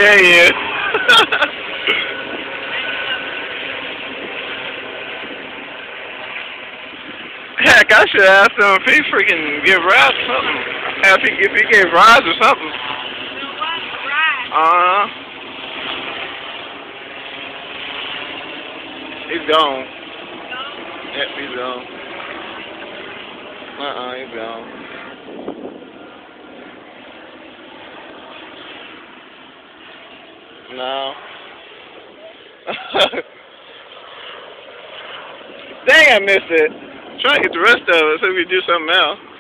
Yeah, he is. Heck, I should ask him if he freaking give rides or something. If he gave rides or something. He's gone. Yep, he's gone. He's gone. No. Dang, I missed it. Try to get the rest of it so we can do something else.